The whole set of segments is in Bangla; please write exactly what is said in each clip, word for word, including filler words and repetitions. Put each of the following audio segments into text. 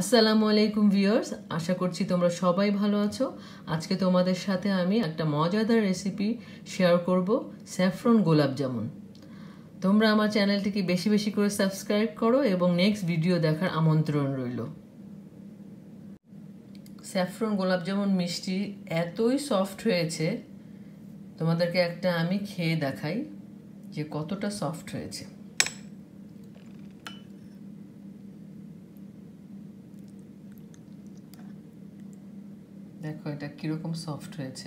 আসসালামু আলাইকুম ভিউয়ার্স, আশা করছি তোমরা সবাই ভালো আছো। আজকে তোমাদের সাথে আমি একটা মজাদার রেসিপি শেয়ার করব, স্যাফরন গোলাপ জামুন। তোমরা আমার চ্যানেলটিকে বেশি বেশি করে সাবস্ক্রাইব করো এবং নেক্সট ভিডিও দেখার আমন্ত্রণ রইল। স্যাফরন গোলাপ জামুন মিষ্টি এতই সফট হয়েছে, তোমাদেরকে একটা আমি খেয়ে দেখাই যে কতটা সফট হয়েছে। দেখো এটা কিরকম সফট হয়েছে।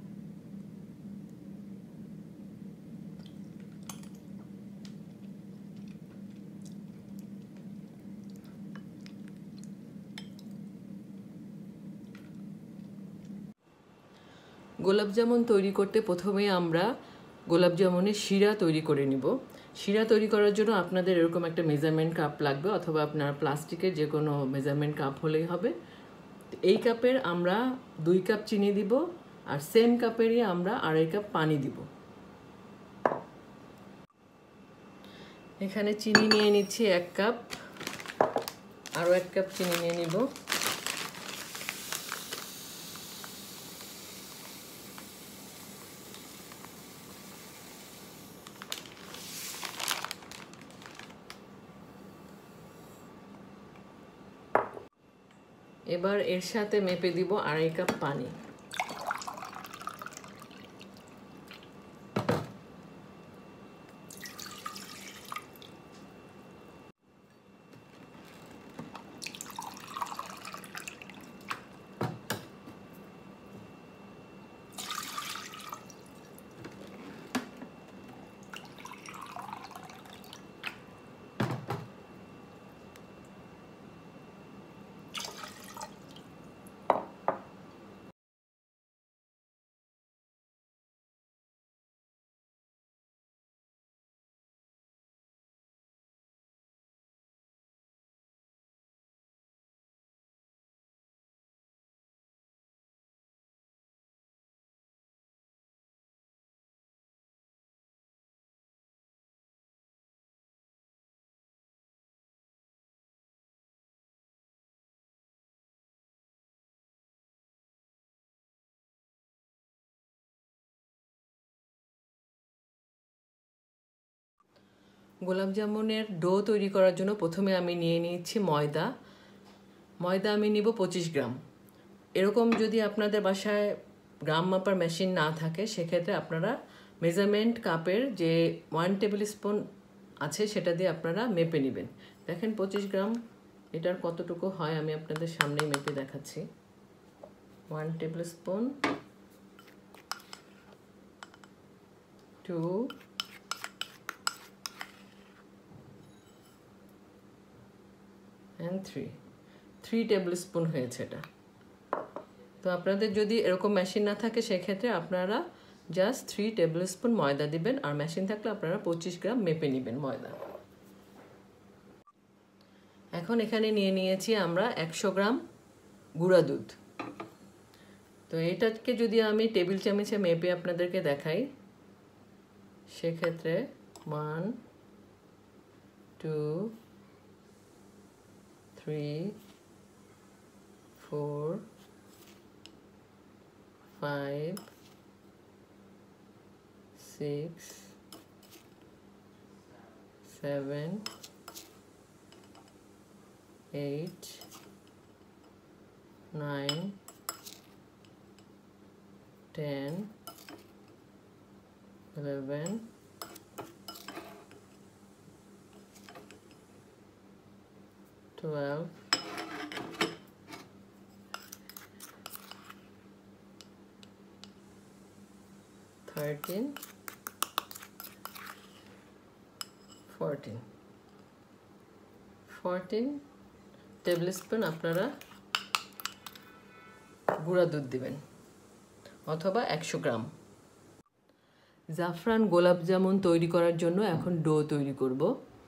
গোলাপ জামুন তৈরি করতে প্রথমে আমরা গোলাপ জামুনের শিরা তৈরি করে নিব। শিরা তৈরি করার জন্য আপনাদের এরকম একটা মেজারমেন্ট কাপ লাগবে, অথবা আপনার প্লাস্টিকের যে কোনো মেজারমেন্ট কাপ হলেই হবে। এই কাপের আমরা দুই কাপ চিনি দিব, আর সেম কাপেরই আমরা আড়াই কাপ পানি দিব। এখানে চিনি নিয়ে নিচ্ছি এক কাপ, আরও এক কাপ চিনি নিয়ে নিব। এবার এর সাথে মেপে দিব আড়াই কাপ পানি। গোলাপ জামুনের ডো তৈরি করার জন্য প্রথমে আমি নিয়ে নিচ্ছি ময়দা। ময়দা আমি নিব পঁচিশ গ্রাম। এরকম যদি আপনাদের বাসায় গ্রাম মাপার মেশিন না থাকে, সেক্ষেত্রে আপনারা মেজারমেন্ট কাপের যে ওয়ান টেবিল স্পুন আছে সেটা দিয়ে আপনারা মেপে নেবেন। দেখেন পঁচিশ গ্রাম এটার কতটুকু হয় আমি আপনাদের সামনেই মেপে দেখাচ্ছি। One table spoon, two, and three three table spoon হয়েছে এটা। তো আপনাদের যদি এরকম মেশিন না থাকে, সেক্ষেত্রে আপনারা জাস্ট থ্রি টেবিল স্পুন ময়দা দিবেন, আর মেশিন থাকলে আপনারা পঁচিশ গ্রাম মেপে নেবেন ময়দা। এখন এখানে নিয়ে নিয়েছি আমরা একশো গ্রাম গুঁড়া দুধ। তো এটাকে যদি আমি টেবিল চামচে মেপে আপনাদেরকে দেখাই, সেক্ষেত্রে one, two, three, four, five, six, seven, eight, nine, ten, eleven, twelve, thirteen, fourteen, fourteen table spoon আপনারা গুঁড়া দুধ দিবেন, অথবা একশো গ্রাম। জাফরান গোলাপ জামুন তৈরি করার জন্য এখন ডো তৈরি করব।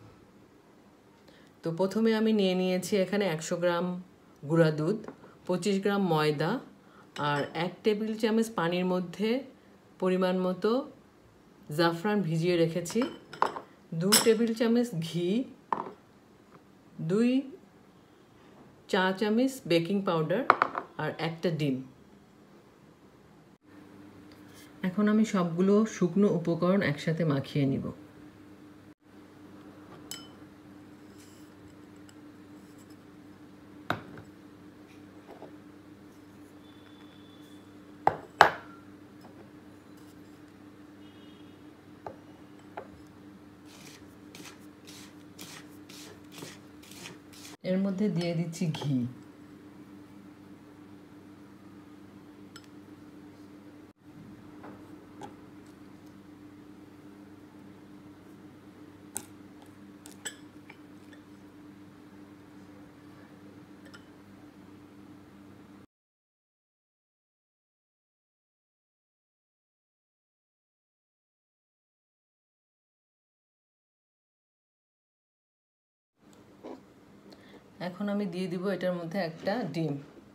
তো প্রথমে আমি নিয়ে নিয়েছি এখানে একশো গ্রাম গুঁড়া দুধ, পঁচিশ গ্রাম ময়দা, আর এক টেবিল চামচ পানির মধ্যে পরিমাণ মতো জাফরান ভিজিয়ে রেখেছি, দু টেবিল চামচ ঘি, দুই চা চামচ বেকিং পাউডার আর একটা ডিম। এখন আমি সবগুলো শুকনো উপকরণ একসাথে মাখিয়ে নিব। এর মধ্যে দিয়ে দিচ্ছি ঘি। এখন আমি দিয়ে দিব এটার মধ্যে একটা ডিম।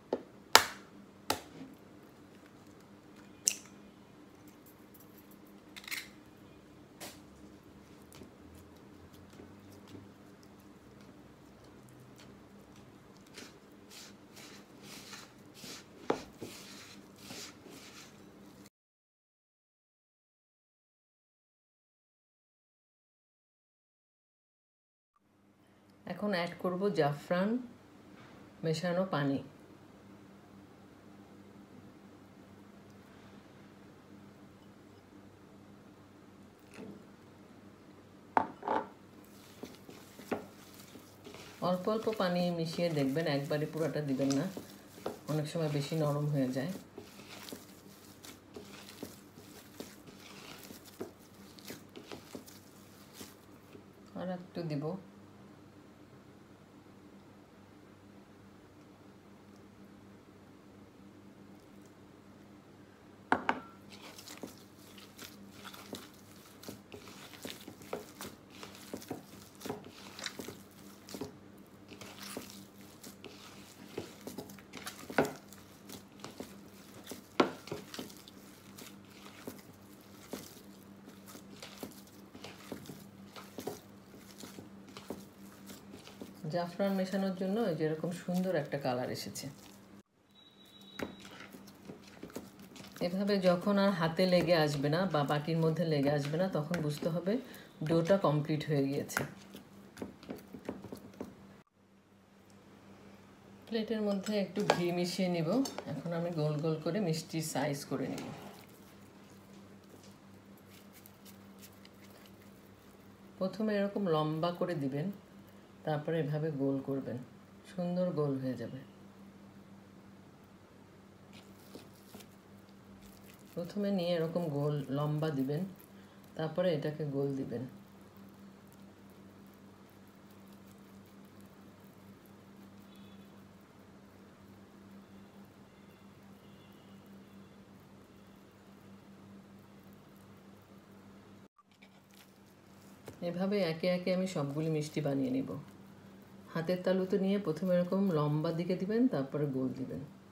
এখন অ্যাড করব জাফরান মেশানো পানি। অল্প অল্প পানি মিশিয়ে দেখবেন, একবারে পুরোটা দিবেন না, অনেক সময় বেশি নরম হয়ে যায়। আর একটু দিব। জাফরান মেশানোর জন্য যেরকম সুন্দর একটা কালার এসেছে। এভাবে যখন আর হাতে লেগে আসবে না বা বাটির মধ্যে লেগে আসবে না, তখন বুঝতে হবে ডোটা কমপ্লিট হয়ে গিয়েছে। প্লেটের মধ্যে একটু ঘি মিশিয়ে নিব। এখন আমি গোল গোল করে মিষ্টির সাইজ করে নিব। প্রথমে এরকম লম্বা করে দিবেন, তারপরে এভাবে গোল করবেন, সুন্দর গোল হয়ে যাবে। প্রথমে নিয়ে এরকম গোল লম্বা দিবেন, তারপরে এটাকে গোল দিবেন। এভাবে একে একে আমি সবগুলি মিষ্টি বানিয়ে নিব। হাতের তালুতে নিয়ে প্রথমে এরকম লম্বা দিকে দিবেন, তারপরে গোল দিবেন।